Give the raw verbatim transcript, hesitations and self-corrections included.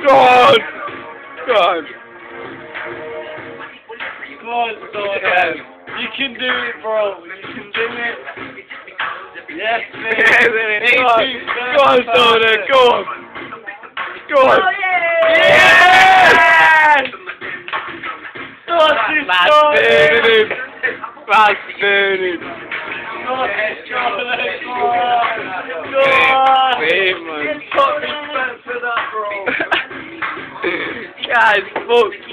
Go on! Go on! Come on, Soda. You can do it, bro. You can do it. Yes, man. Yes, innit? Go on, go on, Soda, go on! Go on! Oh, yeah! Yes! Sausage, That's Soda. burning! That's burning! Sausage, Soda. Go on. Go on. Same, man. Put respect for that, bro. Guys, fuck.